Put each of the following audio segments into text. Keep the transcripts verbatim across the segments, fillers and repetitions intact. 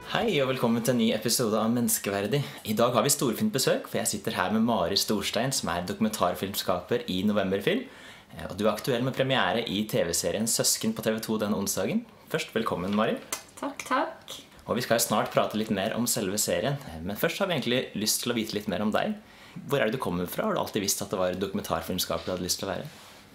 Hei og velkommen til en ny episode av Menneskeverdig. I dag har vi storfint besøk, for jeg sitter her med Mari Storstein, som er dokumentarfilmskaper i Novemberfilm. Og du er aktuell med premiere i T V-serien Søsken på T V to denne onsdagen. Først, velkommen Mari. Takk, takk. Og vi skal jo snart prate litt mer om selve serien, men først har vi egentlig lyst til å vite litt mer om deg. Hvor er det du kommer fra? Har du alltid visst at det var dokumentarfilmskaper du hadde lyst til å være?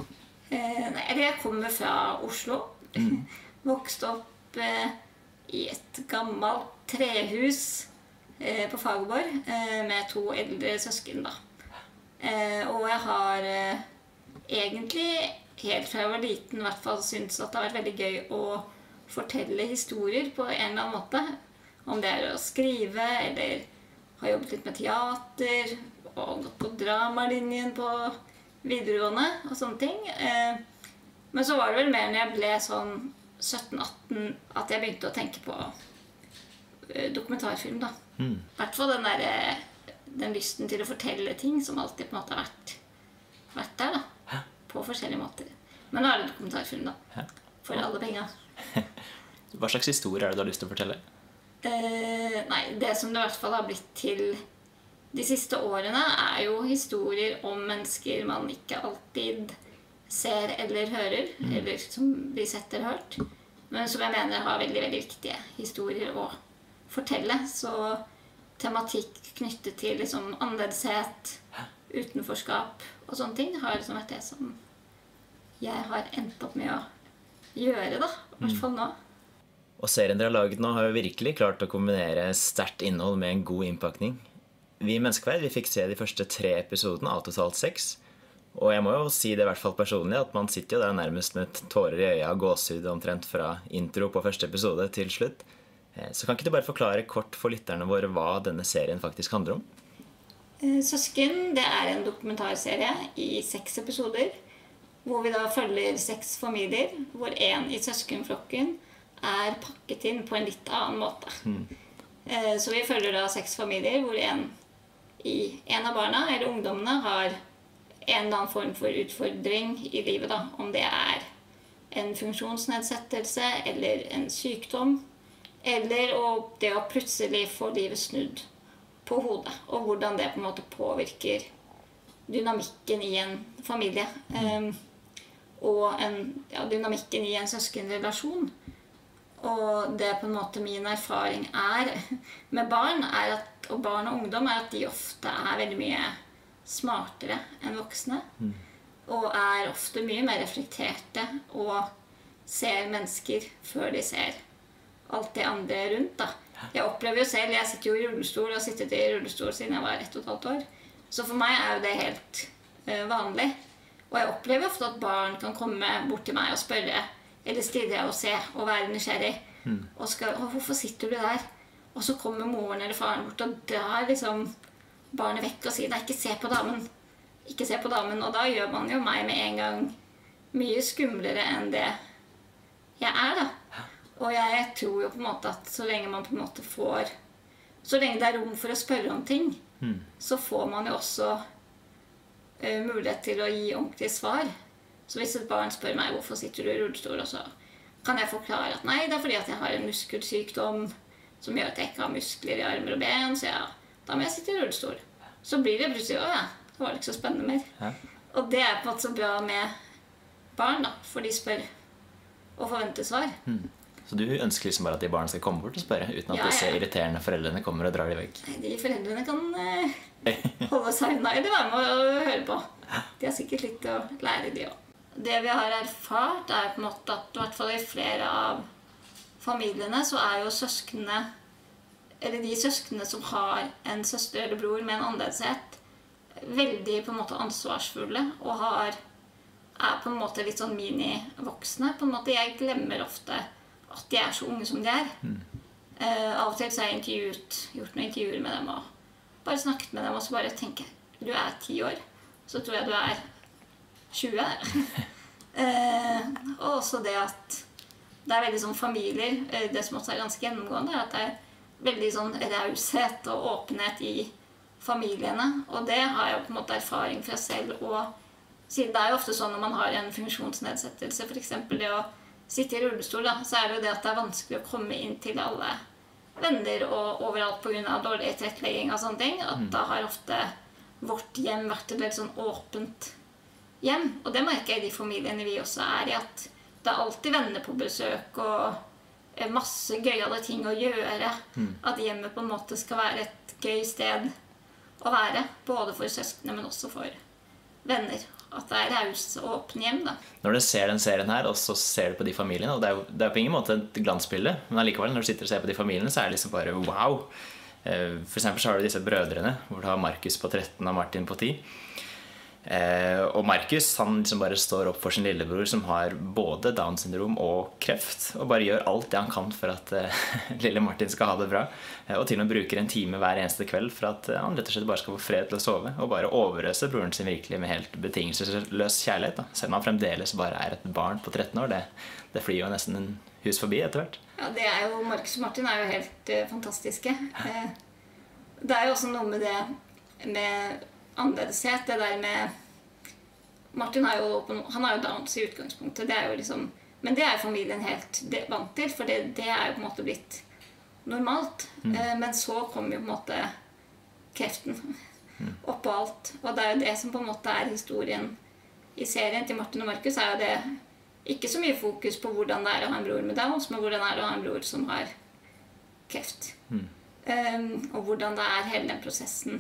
Eh, nei, jeg kommer fra Oslo. Mm. Vokste opp eh, i et gammelt trehus eh, på Fagerborg eh, med to eldre søsken da. Eh, og jeg har eh, egentlig helt fra jeg var liten i hvert fall syntes at det har vært veldig gøy å fortelle historier på en eller annen måte. Om det er å skrive, eller har jobbet litt med teater, og gått på dramalinjen på videregående og sånne ting. Eh, men så var det vel mer når jeg ble sånn sytten atten at jeg begynte å tenke på uh, dokumentarfilm da. Mm. I hvert fall den, der, den lysten til å fortelle ting som alltid på en måte har vært, vært der da. Hæ? På forskjellige måter. Men nå er det dokumentarfilm da. Hæ? For alle penger. Hva slags historie er det du har lyst til å fortelle? Uh, nei, det som det i hvert fall har blitt til de siste årene er jo historier om mennesker man ikke alltid ser eller hører, mm. eller som blir sett eller hørt, men som jeg mener har veldig, veldig viktige historier å fortelle. Så tematikk knyttet til liksom annerledeshet, utenforskap og sånne ting har liksom vært det som jeg har endt opp med å gjøre da, i hvert fall nå. Og serien dere har laget nå har jo virkelig klart å kombinere sterkt innhold med en god innpakning. Vi i Menneskeverd vi fikk se de første tre episodene av totalt seks. Og jeg må jo si det i hvert fall personlig, at man sitter jo der nærmest med tårer i øya og gåsehud omtrent fra intro på første episode til slutt. Så kan ikke du bare forklare kort for lytterne våre hva denne serien faktisk handler om? Søsken, det er en dokumentarserie i seks episoder, hvor vi da følger seks familier, hvor en i søskenflokken er pakket inn på en litt annen måte. Mm. Så vi følger da seks familier, hvor en, i, en av barna eller ungdommene har en eller annen form for utfordring i livet da, om det er en funksjonsnedsettelse eller en sykdom, eller det å plutselig få livet snudd på hodet, og hvordan det på en måte påvirker dynamikken i en familie, um, og en, ja, dynamikken i en søskenrelasjon. Og det på en måte min erfaring er med barn, er at, og barn og ungdom, er at de ofte er veldig mye smartere enn voksne, mm. og er ofte mye mer reflekterte og ser mennesker før de ser alt det andre rundt da. Jeg opplever jo selv, jeg sitter jo i rullestol og har sittet i rullestol siden jeg var ett og et halvt år, så for meg er jo det helt uh, vanlig. Og jeg opplever ofte at barn kan komme bort til meg og spørre, eller stille og se og være nysgjerrig, mm. og skal, hvorfor sitter du der? Og så kommer moren eller faren bort og drar liksom barnet vekk og sier, nei, ikke se på damen, ikke se på damen, og da gjør man jo meg med en gang mye skumlere enn det jeg er da. Og jeg tror jo på en måte at så lenge man på en måte får, så lenge det er rom for å spørre om ting, mm. så får man jo også uh, mulighet til å gi ordentlig svar. Så hvis et barn spør meg, hvorfor sitter du i rullestol, og så kan jeg forklare at nei, det er fordi at jeg har en muskelsykdom som gjør at jeg ikke har muskler i armer og ben, så jeg da må jeg sitte i rullestol. Så blir det plutselig, å ja, det var ikke så spennende mer. Ja. Og det er på en måte så bra med barn da, for de spør og forventer svar. Mm. Så du ønsker liksom bare at de barna skal komme bort og spørre, uten at ja, disse ja. irriterende foreldrene kommer og drar de vekk? Nei, de foreldrene kan eh, holde seg unna, eller være med å høre på. De har sikkert litt å lære de også. Det vi har erfart er på en måte at i hvert fall i flere av familiene så er jo søskene, eller de søskene som har en søster eller bror med en annerledeshet, veldig på en måte ansvarsfulle og har, er på en måte litt sånn mini-voksne. På en måte jeg glemmer ofte at de er så unge som de er. Mm. Uh, av og til så har jeg intervjuet, gjort noen intervjuer med dem og bare snakket med dem og så bare tenker jeg, du er ti år, så tror jeg du er tjue. uh, og også det at det er veldig sånn familier, det som også er ganske gjennomgående, er at det er veldig sånn raushet og åpenhet i familiene, og det har jeg på en måte erfaring fra selv, og siden det er jo ofte sånn når man har en funksjonsnedsettelse, for eksempel det å sitte i rullestol, da, så er det jo det at det er vanskelig å komme inn til alle venner og overalt på grunn av dårlig tilrettelegging og sånne ting, at da har ofte vårt hjem vært et veldig sånn åpent hjem. Og det merker jeg i de familiene vi også er i, at det er alltid venner på besøk og masse gøyale ting å gjøre. Mm. At hjemmet på en måte skal være et gøy sted å være, både for søskene, men også for venner. At det er raust og åpne hjem, da. Når du ser den serien her, og så ser du på de familiene, og det er jo, det er på ingen måte et glansbilde, men allikevel, når du sitter og ser på de familiene, så er det liksom bare wow. For eksempel så har du disse brødrene, hvor du har Markus på tretten og Martin på ti. Og Markus, han liksom bare står opp for sin lillebror som har både Down syndrom og kreft, og bare gjør alt det han kan for at uh, lille Martin skal ha det bra, og til og med bruker en time hver eneste kveld for at uh, han rett og slett bare skal få fred til å sove, og bare overøse broren sin virkelig med helt betingelsesløs kjærlighet, da. Selv om han fremdeles bare er et barn på tretten år. Det, det flyr jo nesten en hus forbi etter hvert. Ja, det er jo, Markus og Martin er jo helt uh, fantastiske. Uh, det er jo også noe med det med annerledeshet, det der med Martin er jo, han er jo Downs i utgangspunktet, det er jo liksom, men det er jo familien helt vant til, for det, det er jo på en måte blitt normalt. Mm. Uh, men så kommer jo på en måte kreften mm. oppå alt, og det er jo det som på en måte er historien i serien til Martin og Markus, er jo det ikke så mye fokus på hvordan det er å ha en bror med Downs, men hvordan det er å ha en bror som har kreft. Mm. Um, og hvordan det er hele den prosessen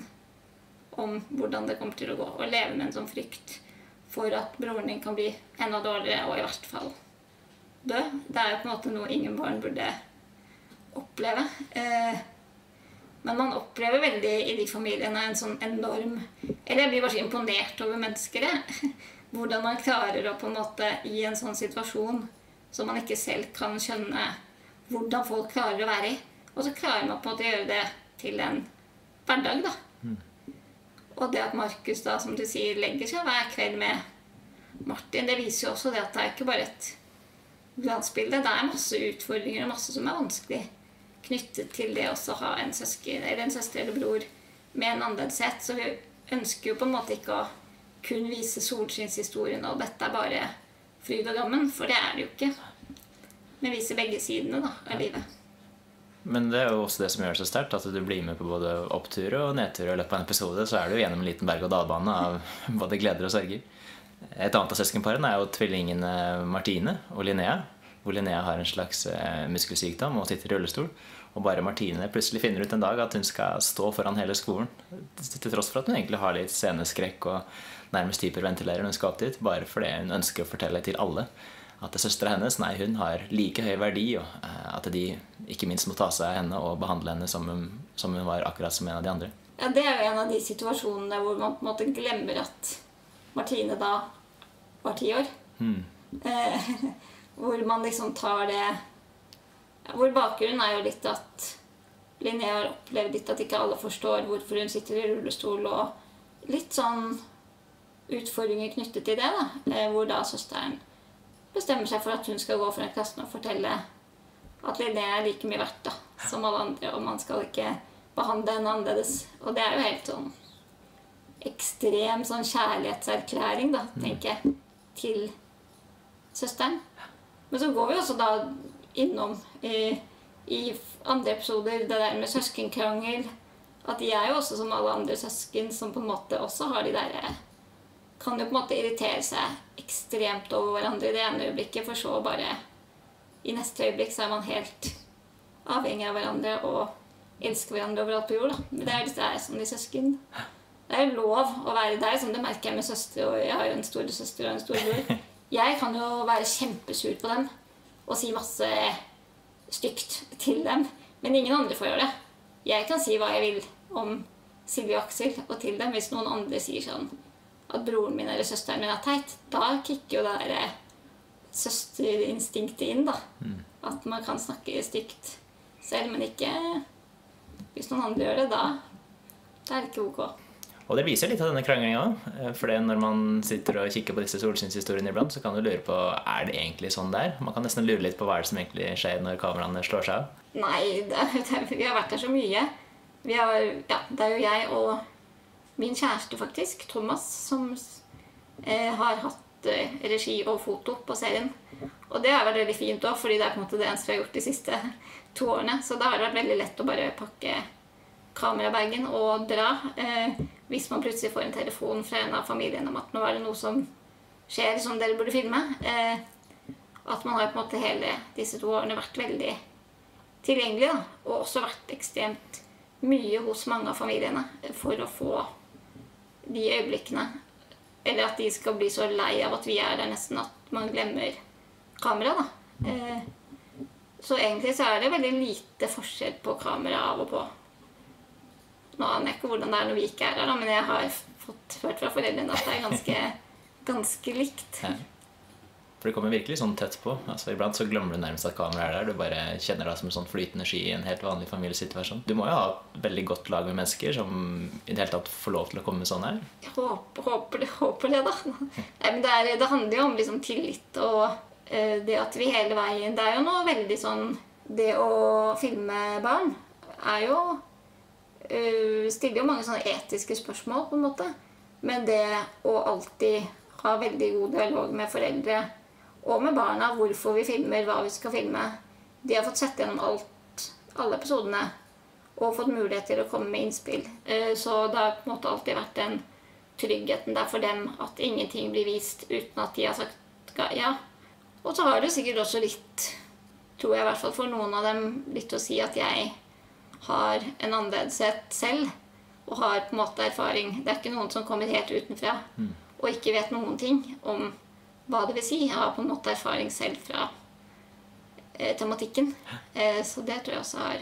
om hvordan det kommer til å gå, og leve med en sånn frykt for at broren din kan bli enda dårligere, og i hvert fall dø. Det er jo på en måte noe ingen barn burde oppleve. Eh, men man opplever veldig i de familiene en sånn enorm, eller jeg blir bare så imponert over mennesker, hvordan man klarer å på en måte i en sånn situasjon som man ikke selv kan skjønne hvordan folk klarer å være i, og så klarer man på en måte å gjøre det til en hverdag, da. Mm. Og det at Markus da, som du sier, legger seg hver kveld med Martin, det viser jo også det at det er ikke bare et glansbilde. Det er masse utfordringer og masse som er vanskelig knyttet til det også å ha en søsken, eller en søster eller bror med en annerledeshet. Så vi ønsker jo på en måte ikke å kun vise solskinnshistorien, og dette er bare fryd og gammen, for det er det jo ikke. Men viser begge sidene da, av livet. Men det er jo også det som gjør det så sterkt, at du blir med på både opptur og nedtur, og i løpet av en episode så er du gjennom en liten berg- og dalbane av både gleder og sorger. Et annet av søskenparene er jo tvillingene Martine og Linnea, hvor Linnea har en slags muskelsykdom og sitter i rullestol, og bare Martine plutselig finner ut en dag at hun skal stå foran hele skolen, til tross for at hun egentlig har litt sceneskrekk og nærmest hyperventilerer når hun skal opp dit, bare fordi hun ønsker å fortelle til alle at søstera hennes, nei, hun har like høy verdi, og at de ikke minst må ta seg av henne og behandle henne som hun, som hun var akkurat som en av de andre. Ja, det er jo en av de situasjonene hvor man på en måte glemmer at Martine da var ti år. Mm. Eh, hvor man liksom tar det, hvor bakgrunnen er jo litt at Linnea har opplevd litt at ikke alle forstår hvorfor hun sitter i rullestol, og litt sånn utfordringer knyttet til det da, eh, hvor da søsteren bestemmer seg for at hun skal gå foran klassen og fortelle at Linnea er like mye verdt da, som alle andre, og man skal ikke behandle henne annerledes. Og det er jo helt sånn ekstrem sånn kjærlighetserklæring da, tenker jeg, til søsteren. Men så går vi også da innom i, i andre episoder det der med søskenkrangel, at de er jo også som alle andre søsken som på en måte også har de der, kan jo på en måte irritere seg ekstremt over hverandre i det ene øyeblikket, for så bare i neste øyeblikk så er man helt avhengig av hverandre og elsker hverandre overalt på jord da. Men det er det er som de søsken. Det er jo lov å være der, som det merker jeg med søstre, og jeg har jo en store søster og en storebror. Jeg kan jo være kjempesur på dem og si masse stygt til dem, men ingen andre får gjøre det. Jeg kan si hva jeg vil om Silje og Aksel og til dem hvis noen andre sier sånn at broren min eller søsteren min er teit. Da kikker jo det der søsterinstinktet inn da. Mm. At man kan snakke stygt selv, men ikke hvis noen andre gjør det, da, da er det ikke ok. Og det viser litt av denne kranglinga, for når man sitter og kikker på disse solskinnshistoriene iblant, så kan du lure på, er det egentlig sånn der? Man kan nesten lure litt på hva er det som egentlig skjer når kameraene slår seg av. Nei, det, det, vi har vært der så mye. Vi har, ja, det er jo jeg og min kjæreste faktisk, Thomas, som eh, har hatt eh, regi og foto på serien. Og det har vært veldig fint også, fordi det er på en måte det eneste vi har gjort de siste to årene. Så da har det vært veldig lett å bare pakke kamerabagen og dra. Eh, hvis man plutselig får en telefon fra en av familien om at nå er det noe som skjer som dere burde filme. Eh, at man har på en måte hele disse to årene vært veldig tilgjengelig, da. Og også vært ekstremt mye hos mange av familiene for å få de øyeblikkene. Eller at de skal bli så lei av at vi er der nesten at man glemmer kamera, da. Eh, så egentlig så er det veldig lite forskjell på kamera av og på. Nå aner jeg ikke hvordan det er når vi ikke er der, da, men jeg har fått hørt fra foreldrene at det er ganske, ganske likt. Ja. For det kommer virkelig sånn tett på. Altså, iblant så glemmer du nærmest at kamera er der. Du bare kjenner deg som en sånn flytende sky i en helt vanlig familiesituasjon. Du må jo ha et veldig godt lag med mennesker som i det hele tatt får lov til å komme sånn her. Jeg håper, håper, det, håper det, da. Nei, men det, er, det handler jo om liksom tillit og uh, det at vi hele veien... Det er jo noe veldig sånn... Det å filme barn er jo... Uh, stiller jo mange sånne etiske spørsmål, på en måte. Men det å alltid ha veldig god dialog med foreldre og med barna, hvorfor vi filmer, hva vi skal filme. De har fått sett gjennom alt, alle episodene, og fått mulighet til å komme med innspill. Så det har på en måte alltid vært den tryggheten der for dem, at ingenting blir vist uten at de har sagt ja. Og så har det sikkert også litt, tror jeg i hvert fall for noen av dem, litt å si at jeg har en annerledeshet selv, og har på en måte erfaring. Det er ikke noen som kommer helt utenfra, mm. og ikke vet noen ting om hva det vil si. Jeg har på en måte erfaring selv fra eh, tematikken. Eh, så det tror jeg også har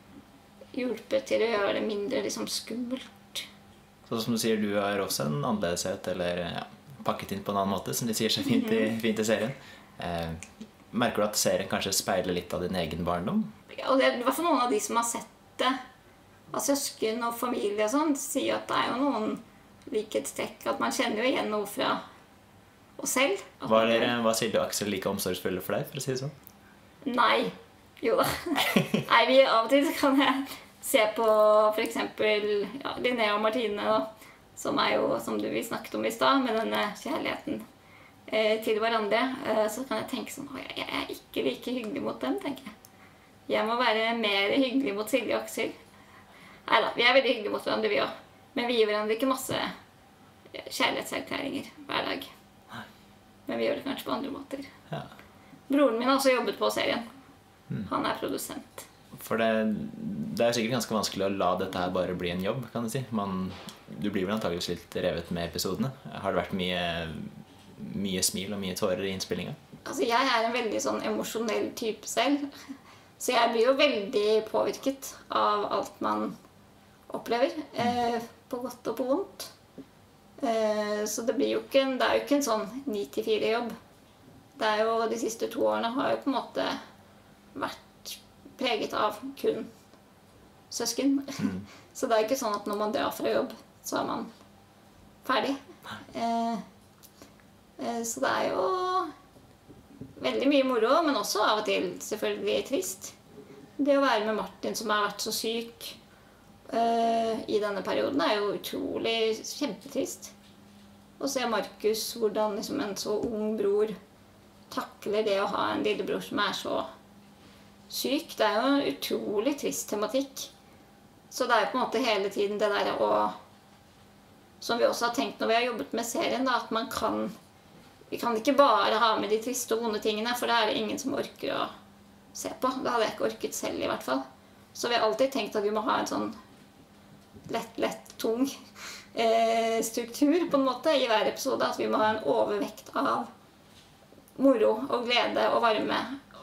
hjulpet til å gjøre det mindre liksom, skummelt. Så som du sier, du har også en annerledeshet, eller ja, pakket inn på en annen måte, som de sier så fint i, fint i serien. Eh, merker du at serien kanskje speiler litt av din egen barndom? Ja, og det er i hvert fall noen av de som har sett det, av søsken og familie og sånn, sier at det er jo noen likhetstrekk, at man kjenner jo igjen noe fra oss selv. Var, dere, var Silje og Aksel like omsorgsfulle for deg, for å si det sånn? Nei. Jo da. Nei, vi av og til kan jeg se på for eksempel ja, Linnea og Martine, da, som er jo, som du vi snakket om i stad, med denne kjærligheten eh, til hverandre. Eh, så kan jeg tenke sånn, jeg, jeg er ikke like hyggelig mot dem, tenker jeg. Jeg må være mer hyggelig mot Silje og Aksel. Neida, vi er veldig hyggelige mot hverandre, vi også. Men vi gir hverandre ikke masse kjærlighetserklæringer hver dag. Men vi gjør det kanskje på andre måter. Ja. Broren min har også jobbet på serien. Mm. Han er produsent. For det, det er sikkert ganske vanskelig å la dette her bare bli en jobb, kan du si. Man, du blir vel antageligvis litt revet med episodene. Har det vært mye, mye smil og mye tårer i innspillingen? Altså, jeg er en veldig sånn emosjonell type selv. Så jeg blir jo veldig påvirket av alt man opplever. Eh, på godt og på vondt. Så det, blir jo ikke en, det er jo ikke en sånn ni til fire jobb. Det er jo, de siste to årene har jo på en måte vært preget av kun søsken. Mm. Så det er ikke sånn at når man drar fra jobb, så er man ferdig. Eh, eh, så det er jo veldig mye moro, men også av og til selvfølgelig trist. Det å være med Martin, som har vært så syk i denne perioden, er jo utrolig kjempetrist. Å se Markus, hvordan liksom en så ung bror takler det å ha en lillebror som er så syk. Det er jo en utrolig trist tematikk. Så det er jo på en måte hele tiden det der å, som vi også har tenkt når vi har jobbet med serien, da, at man kan vi kan ikke bare ha med de triste og vonde tingene, for det er det ingen som orker å se på. Det hadde jeg ikke orket selv i hvert fall. Så vi har alltid tenkt at vi må ha en sånn lett, lett, tung eh, struktur på en måte i hver episode. At vi må ha en overvekt av moro og glede og varme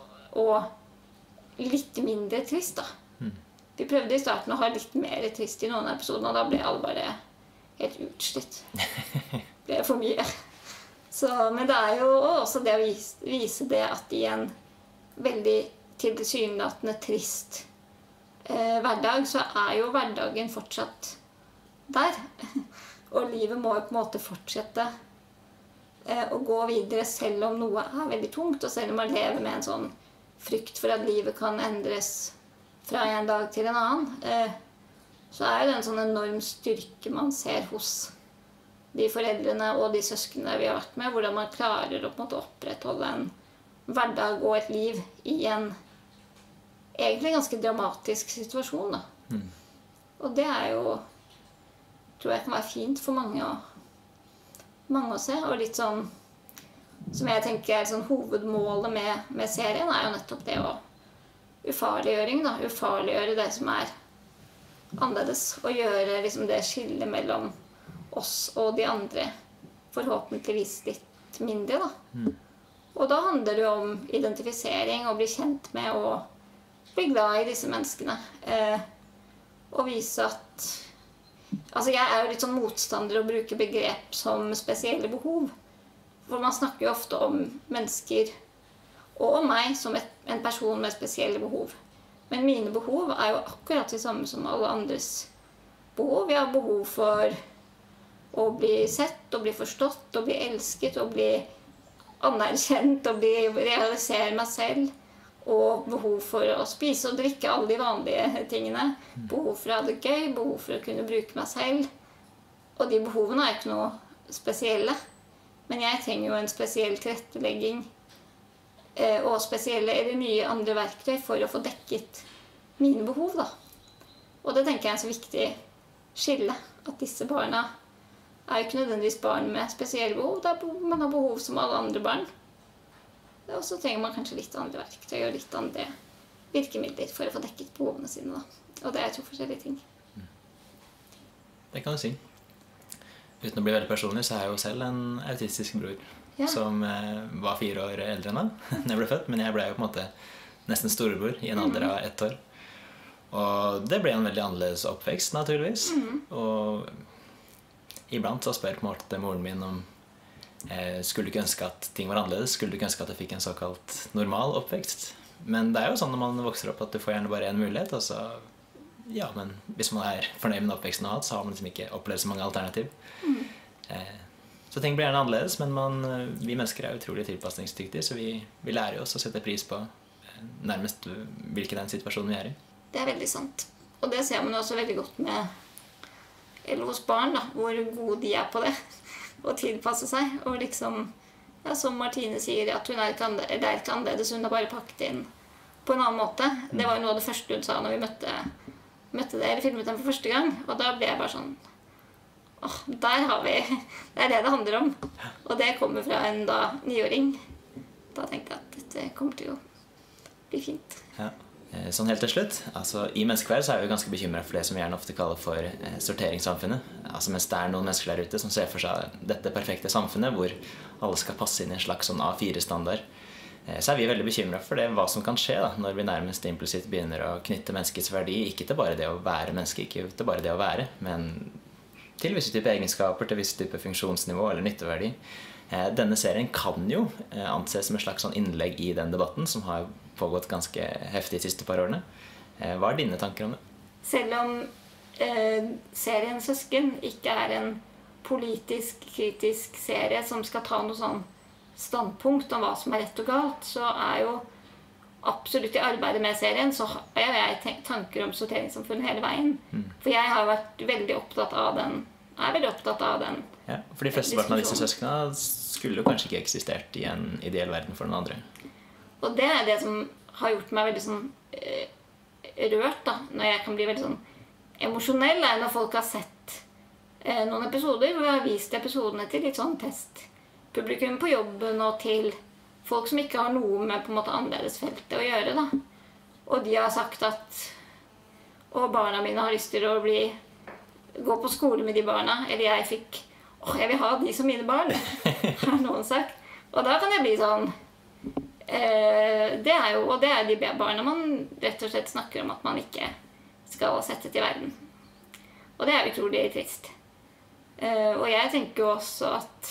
og litt mindre trist, da. Mm. Vi prøvde i starten å ha litt mer trist i noen episoder, og da ble alle bare helt utslitt. Det ble for mye. Så, men det er jo også det å vise, vise det at i en veldig tilsynelatende trist eh, hverdag, så er jo hverdagen fortsatt der. Og livet må jo på en måte fortsette eh, å gå videre selv om noe er veldig tungt, og selv om man lever med en sånn frykt for at livet kan endres fra en dag til en annen. Eh, så er det en sånn enorm styrke man ser hos de foreldrene og de søskene vi har vært med, hvordan man klarer å på en måte opprettholde en hverdag og et liv i en egentlig ganske dramatisk situasjon, da. Mm. Og det er jo, tror jeg kan være fint for mange å, mange å se, og litt sånn, som jeg tenker er sånn hovedmålet med, med serien, er jo nettopp det å ufarliggjøring, da, ufarliggjøre det som er annerledes, og gjøre liksom det skillet mellom oss og de andre forhåpentligvis litt mindre, da. Mm. Og da handler det jo om identifisering, og bli kjent med, og bli glad i disse menneskene. Eh, og vise at... Altså, jeg er jo litt sånn motstander å bruke begrep som spesielle behov. For man snakker jo ofte om mennesker, og om meg, som et, en person med spesielle behov. Men mine behov er jo akkurat de samme som alle andres behov. Jeg har behov for å bli sett, å bli forstått, å bli elsket, å bli anerkjent, å bli realisere meg selv. Og behov for å spise og drikke, alle de vanlige tingene. Behov for å ha det gøy, behov for å kunne bruke meg selv. Og de behovene er ikke noe spesielle. Men jeg trenger jo en spesiell tilrettelegging eh, og spesielle eller nye andre verktøy for å få dekket mine behov, da. Og det tenker jeg er en så viktig skille. At disse barna er jo ikke nødvendigvis barn med spesielle behov. Da man har behov som alle andre barn. Og så trenger man kanskje litt andre verktøy og litt andre virkemidler for å få dekket behovene sine, da. Og det er to forskjellige ting. Det kan du si. Uten å bli veldig personlig, så er jeg jo selv en autistisk bror. Ja. Som eh, var fire år eldre enn meg da jeg ble født. Men jeg ble jo på en måte nesten storebror i en alder av ett år. Og det ble en veldig annerledes oppvekst, naturligvis. Mm. Og iblant så spør på en måte moren min om Eh, skulle du ikke ønske at ting var annerledes? Skulle du ikke ønske at jeg fikk en såkalt normal oppvekst? Men det er jo sånn når man vokser opp at du får gjerne bare en mulighet. Og så, ja, men hvis man er fornøyd med oppveksten man har hatt, så har man liksom ikke opplevd så mange alternativ. Mm. Eh, så ting blir gjerne annerledes, men man, vi mennesker er utrolig tilpasningsdyktige, så vi, vi lærer jo oss å sette pris på eh, nærmest hvilken den situasjonen vi er i. Det er veldig sant. Og det ser man også veldig godt med, eller hos barn, da, hvor gode de er på det. Å tilpasse seg, og liksom, ja, som Martine sier, at hun er ikke, annerledes, det er ikke annerledes, hun har bare pakket inn på en annen måte. Det var jo noe av det første hun sa når vi møtte, møtte det, eller filmet den for første gang, og da ble jeg bare sånn, åh, der har vi, det er det det handler om. Og det kommer fra en da niåring. Da tenkte jeg at dette kommer til å bli fint. Ja. Sånn helt til slutt, altså i menneskeverd så er vi ganske bekymret for det som vi gjerne ofte kaller for eh, sorteringssamfunnet. Altså mens det er noen mennesker der ute som ser for seg dette perfekte samfunnet hvor alle skal passe inn i en slags sånn A fire standard, eh, så er vi veldig bekymret for det, hva som kan skje da, når vi nærmest implisitt begynner å knytte menneskets verdi, ikke til bare det å være menneske, ikke til bare det å være, men til visse typer egenskaper, til visse typer funksjonsnivå eller nytteverdi. Eh, denne serien kan jo eh, anses som et slags sånn innlegg i den debatten som har pågått ganske heftig de siste par årene. Hva er dine tanker om det? Selv om eh, serien Søsken ikke er en politisk, kritisk serie som skal ta noe sånn standpunkt om hva som er rett og galt, så er jo absolutt i arbeidet med serien så har jeg tanker om sorteringssamfunnet hele veien. Mm. For jeg har vært veldig opptatt av den, er veldig opptatt av den. Ja, for de fleste av disse søskene skulle jo kanskje ikke eksistert i en ideell verden for noen andre. Og det er det som har gjort meg veldig sånn eh, rørt, da. Når jeg kan bli veldig sånn emosjonell, er når folk har sett eh, noen episoder, hvor jeg har vist episodene til litt sånn testpublikum på jobben, og til folk som ikke har noe med på en måte annerledesfeltet å gjøre, da. Og de har sagt at og barna mine har lyst til å bli, gå på skole med de barna, eller jeg fikk, åh, jeg vil ha de som mine barn, har noen sagt. Og da kan jeg bli sånn, Eh, det er jo, og det er de barna man rett og slett snakker om at man ikke skal sette til verden. Og det er utrolig trist. Eh, og jeg tenker jo også at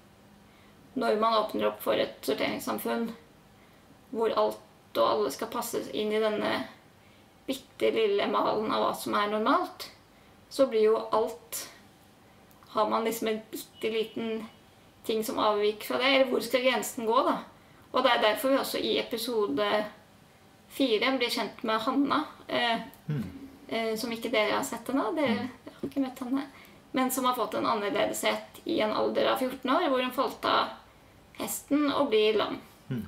når man åpner opp for et sorteringssamfunn hvor alt og alle skal passes inn i denne bitte lille malen av hva som er normalt, så blir jo alt, har man liksom en bitte liten ting som avviker fra det, eller hvor skal grensen gå da? Og det er derfor vi også i episode fire blir kjent med Hanna, eh, mm. eh, som ikke dere har sett henne, dere, dere har ikke møtt henne, men som har fått en annerledeshet i en alder av fjorten år, hvor hun falt av hesten og blir lam. Mm.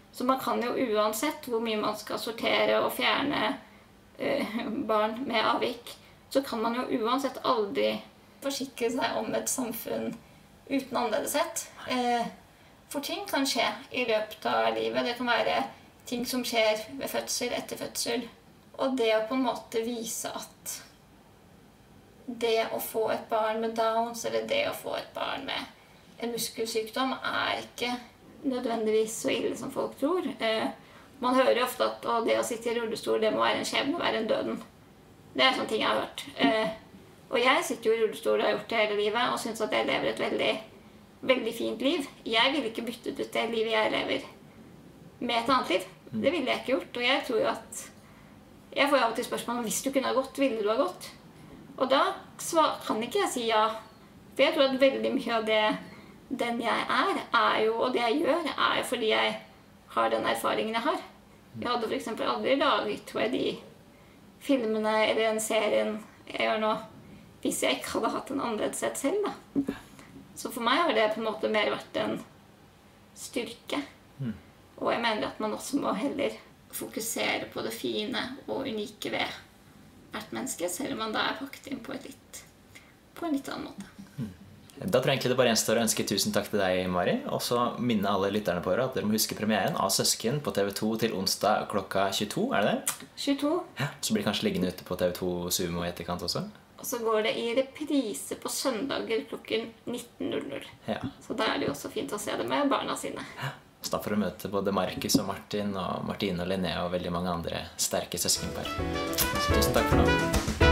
Så man kan jo uansett hvor mye man skal sortere og fjerne uh, barn med avvik, så kan man jo uansett aldri forsikre seg om et samfunn uten annerledeshet. Uh, for ting kan skje i løpet av livet. Det kan være ting som skjer ved fødsel, etter fødsel. Og det å på en måte vise at det å få et barn med Downs, eller det å få et barn med en muskelsykdom, er ikke nødvendigvis så ille som folk tror. Eh, man hører jo ofte at å, det å sitte i rullestol, det må være en skjebne, være en døden. Det er sånne ting jeg har hørt. Eh, og jeg sitter jo i rullestol og har gjort det hele livet, og synes at jeg lever et veldig, veldig fint liv. Jeg ville ikke byttet ut det livet jeg lever med et annet liv. Det ville jeg ikke gjort, og jeg tror jo at jeg får jo av og til spørsmål om hvis du kunne ha gått, ville du ha gått? Og da kan ikke jeg si ja. For jeg tror at veldig mye av det den jeg er, er jo, og det jeg gjør, er jo fordi jeg har den erfaringen jeg har. Jeg hadde for eksempel aldri laget, tror jeg, de filmene eller den serien jeg gjør nå, hvis jeg ikke hadde hatt en annerledeshet selv, da. Så for meg har det på en måte mer vært en styrke. Mm. Og jeg mener at man også må heller fokusere på det fine og unike ved hvert menneske, selv om man da er pakket inn på, et litt, på en litt annen måte. Mm. Da tror jeg egentlig det bare gjenstår å ønske tusen takk til deg, Mari, og så minne alle lytterne på at dere må huske premieren av Søsken på T V to til onsdag klokka tjueto, er det det? tjueto. Ja, så blir det kanskje liggende ute på T V to Sumo i etterkant også. Og så går det i reprise på søndager klokken nitten null null. Ja. Så da er det jo også fint å se det med barna sine. Ja. Så da får du møte både Markus og Martin og Martine og Linnea og veldig mange andre sterke søskenpar. Så tusen takk for nå.